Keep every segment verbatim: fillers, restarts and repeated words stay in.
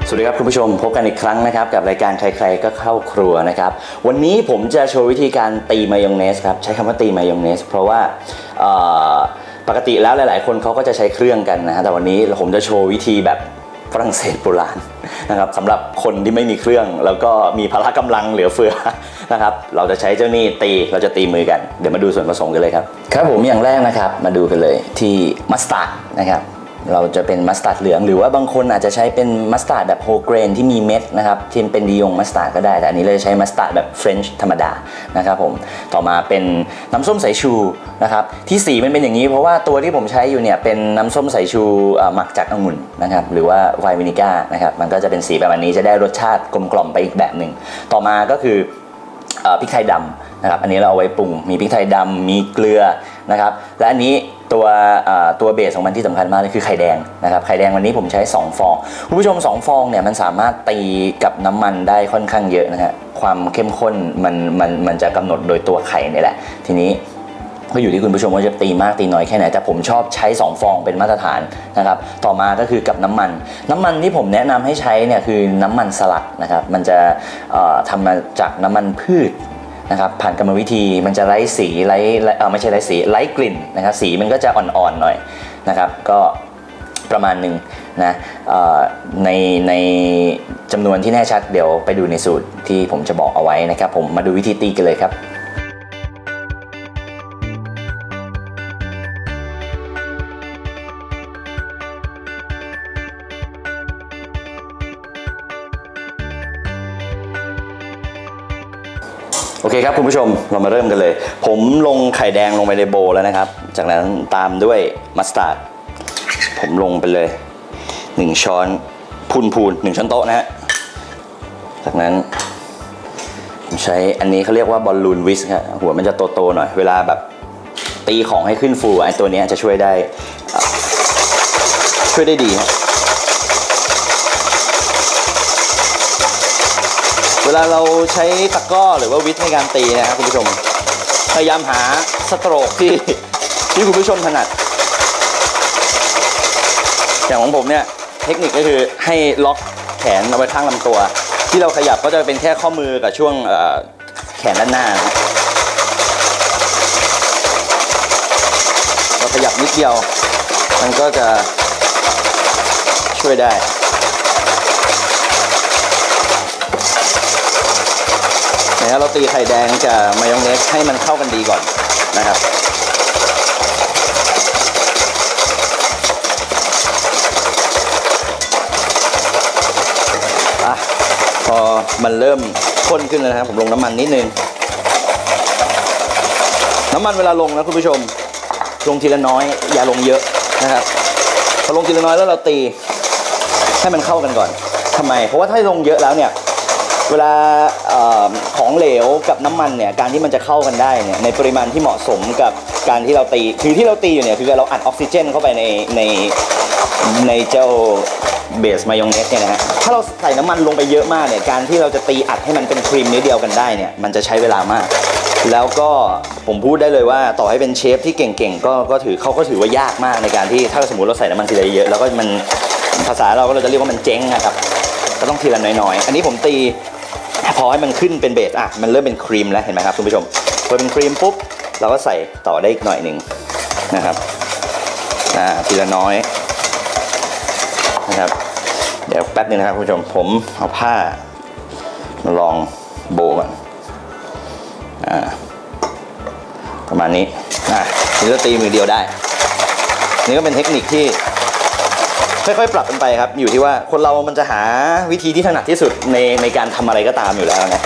สวัสดีครับคุณผู้ชมพบกันอีกครั้งนะครับกับรายการใครๆก็เข้าครัวนะครับวันนี้ผมจะโชว์วิธีการตีมายองเนสครับใช้คำว่าตีมายองเนสเพราะว่าปกติแล้วหลายๆคนเขาก็จะใช้เครื่องกันนะฮะแต่วันนี้ผมจะโชว์วิธีแบบฝรั่งเศสโบราณนะครับสำหรับคนที่ไม่มีเครื่องแล้วก็มีพละกำลังเหลือเฟือนะครับเราจะใช้เจ้านี่ตีเราจะตีมือกันเดี๋ยวมาดูส่วนผสมกันเลยครับครับผมอย่างแรกนะครับมาดูกันเลยที่มัสตาร์ดนะครับเราจะเป็นมัสตาร์ดเหลืองหรือว่าบางคนอาจจะใช้เป็นมัสตาร์ดแบบโฮเกรนที่มีเม็ดนะครับที่เป็นดิยงมัสตาร์ดก็ได้แต่อันนี้เราจะใช้มัสตาร์ดแบบเฟรนช์ธรรมดานะครับผมต่อมาเป็นน้ำส้มสายชูนะครับที่สีมันเป็นอย่างนี้เพราะว่าตัวที่ผมใช้อยู่เนี่ยเป็นน้ำส้มสายชูหมักจากองุ่นนะครับหรือว่าไวน์วินิก้านะครับมันก็จะเป็นสีแบบนี้จะได้รสชาติกลมกล่อมไปอีกแบบหนึ่งต่อมาก็คือพริกไทยดำนะครับอันนี้เราเอาไว้ปรุงมีพริกไทยดำมีเกลือนะครับและอันนี้ตัวตัวเบสของมันที่สำคัญมากเลยคือไข่แดงนะครับไข่แดงวันนี้ผมใช้สองฟองคุณผู้ชมสองฟองเนี่ยมันสามารถตีกับน้ำมันได้ค่อนข้างเยอะนะฮะความเข้มข้นมันมันมันจะกำหนดโดยตัวไข่นี่แหละทีนี้ก็อยู่ที่คุณผู้ชมว่าจะตีมากตีน้อยแค่ไหนแต่ผมชอบใช้สองฟองเป็นมาตรฐานนะครับต่อมาก็คือกับน้ำมันน้ำมันที่ผมแนะนำให้ใช้เนี่ยคือน้ำมันสลัดนะครับมันจะทำมาจากน้ำมันพืชนะครับผ่านกรรมวิธีมันจะไร้สีไร้เออไม่ใช่ไร้สีไร้กลิ่นนะครับสีมันก็จะอ่อนๆหน่อยนะครับก็ประมาณหนึ่งนะในในจำนวนที่แน่ชัดเดี๋ยวไปดูในสูตรที่ผมจะบอกเอาไว้นะครับผมมาดูวิธีตีกันเลยครับโอเคครับคุณผู้ชมเรามาเริ่มกันเลยผมลงไข่แดงลงไปในโบว์แล้วนะครับจากนั้นตามด้วยมัสตาร์ดผมลงไปเลยหนึ่งช้อนพูนๆหนึ่งช้อนโต๊ะนะฮะจากนั้นผมใช้อันนี้เขาเรียกว่าบอลลูนวิสครับหัวมันจะโตๆหน่อยเวลาแบบตีของให้ขึ้นฟูไอ้ตัวนี้จะช่วยได้ช่วยได้ดีเวลาเราใช้ตะกร้อหรือว่าวิทในการตีนะครับคุณผู้ชมพยายามหาสโตรกที่ที่คุณผู้ชมถนัดอย่างของผมเนี่ยเทคนิคก็คือให้ล็อกแขนเอาไว้ข้างลำตัวที่เราขยับก็จะเป็นแค่ข้อมือกับช่วงแขนด้านหน้าเราขยับนิดเดียวมันก็จะช่วยได้เราตีไข่แดงกับมายองเนสให้มันเข้ากันดีก่อนนะครับอ่ะพอมันเริ่มข้นขึ้นแล้วนะครับผมลงน้ำมันนิดนึงน้ำมันเวลาลงนะคุณผู้ชมลงทีละน้อยอย่าลงเยอะนะครับพอลงทีละน้อยแล้วเราตีให้มันเข้ากันก่อนทำไมเพราะว่าถ้าลงเยอะแล้วเนี่ยเวลาของเหลวกับน้ำมันเนี่ยการที่มันจะเข้ากันได้เนี่ยในปริมาณที่เหมาะสมกับการที่เราตีคือที่เราตีอยู่เนี่ยคือเราอัดออกซิเจนเข้าไปในในในเจ้าเบสมายองเนสเนี่ยนะฮะถ้าเราใส่น้ำมันลงไปเยอะมากเนี่ยการที่เราจะตีอัดให้มันเป็นครีมนิดเดียวกันได้เนี่ยมันจะใช้เวลามากแล้วก็ผมพูดได้เลยว่าต่อให้เป็นเชฟที่เก่งๆก็ก็ถือเขาก็ถือว่ายากมากในการที่ถ้าสมมติเราใส่น้ำมันทีละเยอะแล้วก็มันภาษาเราก็เราจะเรียกว่ามันเจ๊งนะครับก็ต้องทีละน้อยๆอันนี้ผมตีพอให้มันขึ้นเป็นเบสอ่ะมันเริ่มเป็นครีมแล้วเห็นไหมครับคุณผู้ชมพอเป็นครีมปุ๊บเราก็ใส่ต่อได้อีกหน่อยหนึ่งนะครับอ่าทีละน้อยนะครับเดี๋ยวแป๊บนึงนะครับคุณผู้ชมผมเอาผ้ามาลองโบก่อนอ่าประมาณนี้อ่ะนี่ก็ตีมือเดียวได้นี่ก็เป็นเทคนิคที่ค่อยๆปรับกันไปครับอยู่ที่ว่าคนเรามันจะหาวิธีที่ถนัดที่สุดในในการทำอะไรก็ตามอยู่แล้วนะ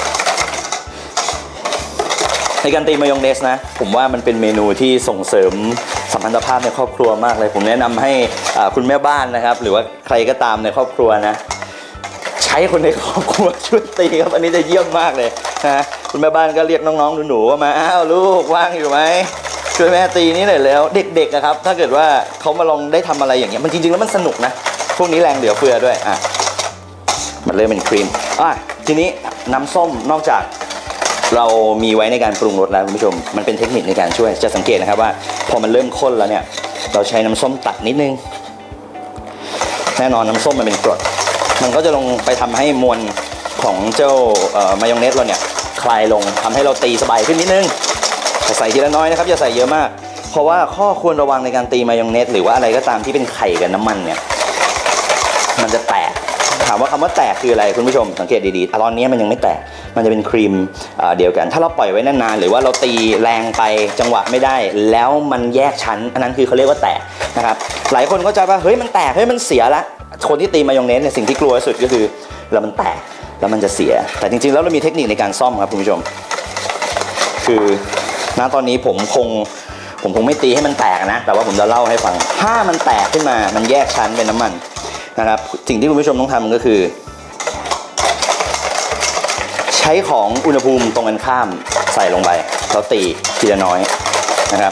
ในการตีมายองเนสนะผมว่ามันเป็นเมนูที่ส่งเสริมสัมพันธภาพในครอบครัวมากเลยผมแนะนำให้คุณแม่บ้านนะครับหรือว่าใครก็ตามในครอบครัวนะใช้คนในครอบครัวช่วยตีครับอันนี้จะเยี่ยมมากเลยนะคุณแม่บ้านก็เรียกน้องๆหนูๆว่ามาอ้าวลูกว่างอยู่ไหมช่วยแม่ตีนี่หน่อยแล้วเด็กๆนะครับถ้าเกิดว่าเขามาลองได้ทำอะไรอย่างเงี้ยมันจริงๆแล้วมันสนุกนะพวกนี้แรงเหลือเฟือด้วยอ่ะมันเริ่มเป็นครีมอ่ะทีนี้น้ำส้มนอกจากเรามีไว้ในการปรุงรสแล้วคุณผู้ชมมันเป็นเทคนิคในการช่วยจะสังเกตนะครับว่าพอมันเริ่มข้นแล้วเนี่ยเราใช้น้ำส้มตัดนิดนึงแน่นอนน้ำส้มมันเป็นกรดมันก็จะลงไปทำให้มวลของเจ้ามายองเนสเราเนี่ยคลายลงทำให้เราตีสบายขึ้นนิดนึงแต่ใส่ทีละน้อยนะครับอย่าใส่เยอะมากเพราะว่าข้อควรระวังในการตีมายองเนสหรือว่าอะไรก็ตามที่เป็นไข่กับน้ำมันเนี่ยมันจะแตกถามว่าคำว่าแตกคืออะไรคุณผู้ชมสังเกตดีๆตอนนี้มันยังไม่แตกมันจะเป็นครีมเดียวกันถ้าเราปล่อยไว้นานๆหรือว่าเราตีแรงไปจังหวะไม่ได้แล้วมันแยกชั้นอันนั้นคือเขาเรียกว่าแตกนะครับหลายคนก็จะว่าเฮ้ยมันแตกเฮ้ยมันเสียละคนที่ตีมายองเนสเนี่ยสิ่งที่กลัวที่สุดก็คือแล้วมันแตกแล้วมันจะเสียแต่จริงๆแล้วเรามีเทคนิคในการซ่อมครับคุณผู้ชมคือณตอนนี้ผมคงผมคงไม่ตีให้มันแตกนะแต่ว่าผมจะเล่าให้ฟังถ้ามันแตกขึ้นมามันแยกชั้นเป็นน้ำมันนะครับสิ่งที่คุณผู้ชมต้องทำก็คือใช้ของอุณหภูมิตรงกันข้ามใส่ลงไปแล้วตีทีละน้อยนะครับ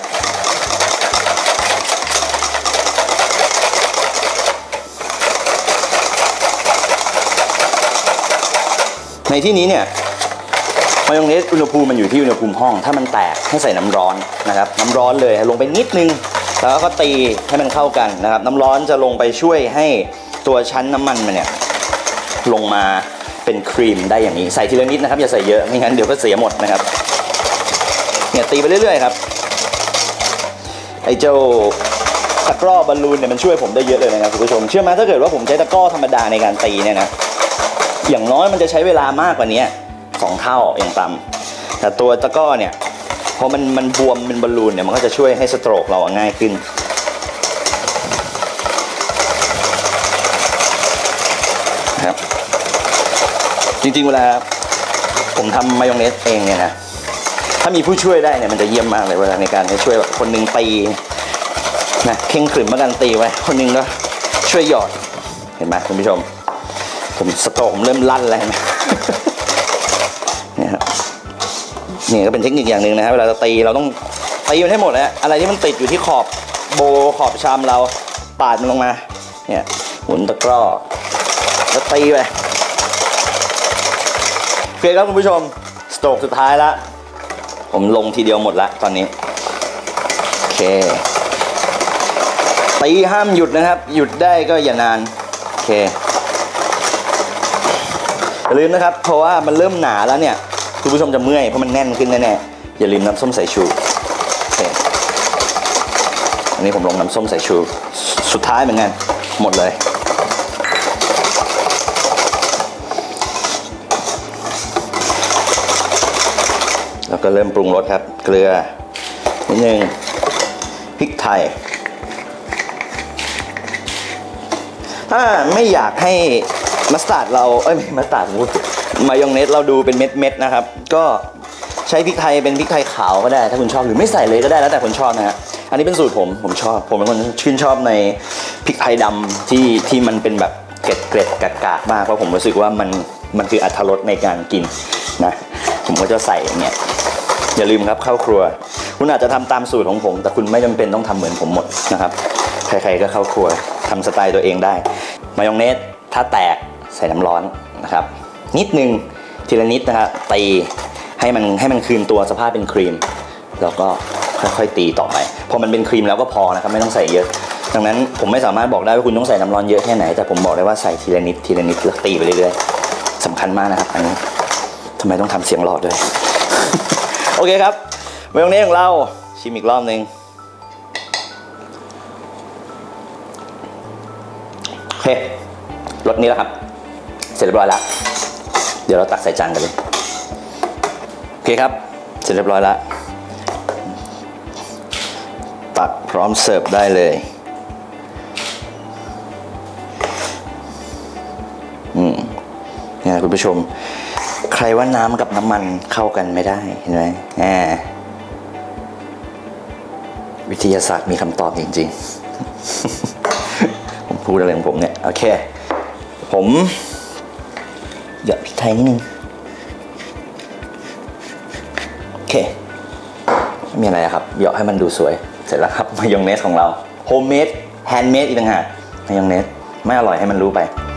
ในที่นี้เนี่ยมายองเนสอุณหภูมิมันอยู่ที่อุณหภูมิห้องถ้ามันแตกให้ใส่น้ำร้อนนะครับน้ำร้อนเลยลงไปนิดนึงแล้วก็ตีให้มันเข้ากันนะครับน้ำร้อนจะลงไปช่วยให้ตัวชั้นน้ำมันมันเนี่ยลงมาเป็นครีมได้อย่างนี้ใส่ทีละนิดนะครับอย่าใส่เยอะไม่งั้นเดี๋ยวก็เสียหมดนะครับเนี่ยตีไปเรื่อยๆครับไอ้เจ้าตะกร้อบอลลูนเนี่ยมันช่วยผมได้เยอะเลยนะครับคุณผู้ชมเชื่อไหมถ้าเกิดว่าผมใช้ตะกร้อธรรมดาในการตีเนี่ยนะอย่างน้อยมันจะใช้เวลามากกว่านี้สองเท่าอย่างต่ำแต่ตัวตะกร้อเนี่ยพอมันมันบวมเป็นบอลลูนเนี่ยมันก็จะช่วยให้สโตรกเราง่ายขึ้นครับจริงๆเวลาผมทำมายองเนสเองเนี่ยนะถ้ามีผู้ช่วยได้เนี่ยมันจะเยี่ยมมากเลยเวลาในการช่วยแบบคนนึงตีนะเข่งขรึมมากันตีไว้คนนึงก็ช่วยหยอดเห็นไหมคุณผู้ชมผมสโตรกผมเริ่มลั่นแล้วนะนี่ครับนี่ก็เป็นเทคนิคอย่างหนึ่งนะครับเวลาเราตีเราต้องตีมันให้หมดนะอะไรที่มันติดอยู่ที่ขอบโบขอบชามเราปาดมันลงมาเนี่ยหมุนตะกร้อแล้วตีไปโอเคครับคุณผู้ชมสโตรกสุดท้ายแล้วผมลงทีเดียวหมดละตอนนี้โอเคตีห้ามหยุดนะครับหยุดได้ก็อย่านานโอเคอย่าลืมนะครับเพราะว่ามันเริ่มหนาแล้วเนี่ยคุณผู้ชมจะเมื่อยเพราะมันแน่นขึ้นแน่ๆอย่าลืมน้ำส้มสายชูโอเคอันนี้ผมลงน้ำส้มสายชูสุดท้ายเหมือนกันหมดเลยแล้วก็เริ่มปรุงรสครับเกลือนิดนึงพริกไทยถ้าไม่อยากให้มัสตาร์ดเราเอ้ยไม่มัสตาร์ดพูดมายองเนสเราดูเป็นเม็ดๆนะครับก็ใช้พริกไทยเป็นพริกไทยขาวก็ได้ถ้าคุณชอบหรือไม่ใส่เลยก็ได้แล้วแต่คนชอบนะฮะอันนี้เป็นสูตรผมผมชอบผมเป็นคนชื่นชอบในพริกไทยดำที่ที่มันเป็นแบบเกล็ดเกล็ดกากๆมากเพราะผมรู้สึกว่ามันมันคืออรรถรสในการกินนะผมก็จะใส่เนี่ยอย่าลืมครับเข้าครัวคุณอาจจะทำตามสูตรของผมแต่คุณไม่จำเป็นต้องทำเหมือนผมหมดนะครับใครๆก็เข้าครัวทำสไตล์ตัวเองได้มายองเนสถ้าแตกใส่น้ำร้อนนะครับนิดนึงทีละนิดนะครับตีให้มันให้มันคืนตัวสภาพเป็นครีมแล้วก็ค่อยๆตีต่อไปพอมันเป็นครีมแล้วก็พอนะครับไม่ต้องใส่เยอะดังนั้นผมไม่สามารถบอกได้ว่าคุณต้องใส่น้ำร้อนเยอะแค่ไหนแต่ผมบอกได้ว่าใส่ทีละนิดทีละนิดแล้วตีไปเรื่อยๆสำคัญมากนะครับอันนี้ทำไมต้องทำเสียงหลอดด้วย โอเคครับมายองเนสของเราชิมอีกรอบนึงโอเครสนี้แล้วครับเสร็จเรียบร้อยแล้วเดี๋ยวเราตักใส่จานกันเลยโอเคครับเสร็จเรียบร้อยแล้วตักพร้อมเสิร์ฟได้เลยอืมเนี่ยคุณผู้ชมใครว่าน้ำกับน้ำมันเข้ากันไม่ได้เห็นไหมแหมวิทยาศาสตร์มีคำตอบจริงๆ ผมพูดอะไรของผมเนี่ยโอเคผมหยอดพริกไทยนิดนึงโอเคไม่มีอะไรครับหยอดให้มันดูสวยเสร็จแล้วครับมายองเนสของเราโฮมเมดแฮนด์เมดอีกต่างหากมายองเนสไม่อร่อยให้มันรู้ไป